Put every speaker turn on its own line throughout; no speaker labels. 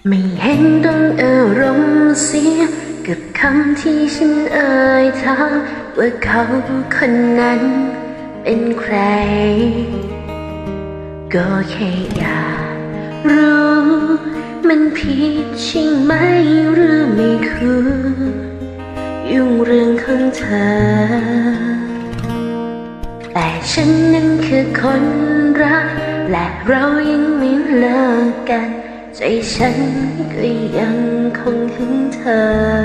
ไม่เห็นต้องอารมณ์เสียกับคำที่ฉันเอ่ยถามว่าเขาคนนั้นเป็นใครก็แค่อยากรู้มันผิดใช่ไหมหรือไม่คือยุ่งเรื่องของเธอแต่ฉันนั้นคือคนรักและเรายังไม่เลิกกันใจฉันก็ยังคงถึงเธอ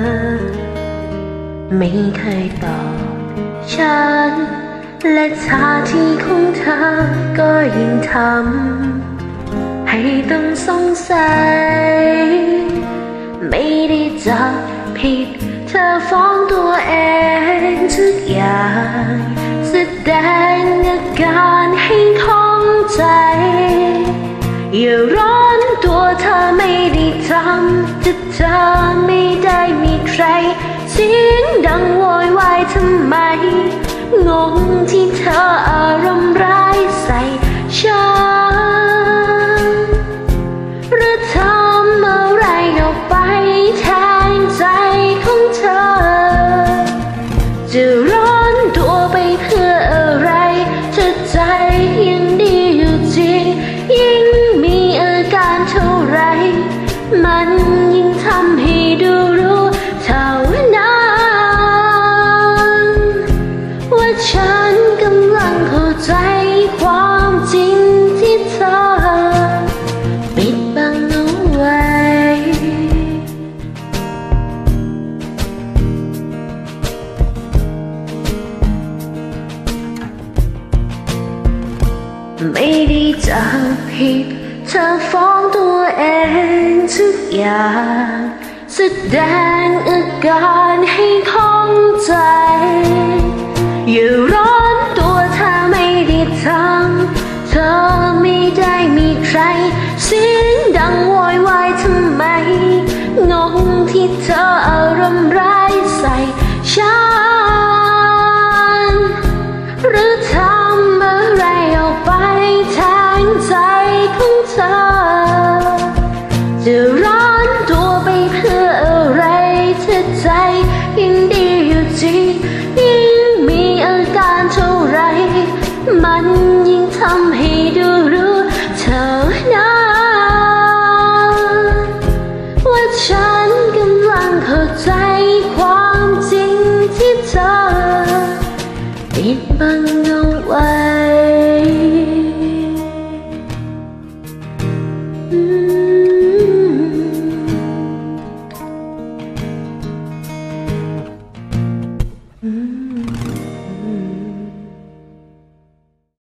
ไม่เคยตอบฉันและท่าทีของเธอก็ยิ่งทำให้ต้องสงสัยไม่ได้จับผิดเธอฟ้องตัวเองทุกอย่างแสดงอาการให้ข้องใจอย่าร้อนตัวเธอไม่ได้ทำแต่เธอไม่ได้มีใครเสียงดังโวยวายทำไมงงที่เธออารมณ์ร้ายใส่ฉันหรือทำอะไรออกไปแทนใจของเธอจะร้อนตัวไปเพื่ออะไรเธอใจยังดีอยู่จริงยิ่งมีอาการเท่าไรมันยิ่งทำให้ดูรู้เท่านั้นว่าฉันกำลังเข้าใจความจริงที่เธอปิดบังเอาไว้ไม่ได้จะผิดเธอฟ้องตัวเองทุกอย่างแสดงอาการให้ข้องใจอย่าร้อนตัวเธอไม่ได้ทำเธอไม่ได้มีใครเสียงดังโวยวายทำไมงงที่เธออารมณ์ร้ายใส่ฉันหรือทำอะไรออกไปแทนใจของเธอจะร้อนตัวไปเพื่ออะไรเธอใจยังดีอยู่จริงยิ่งมีอาการเท่าไรมันยิ่งทำให้ดูรู้เท่านั้นว่าฉันกำลังเข้าใจความจริงที่เธอปิดบังเอา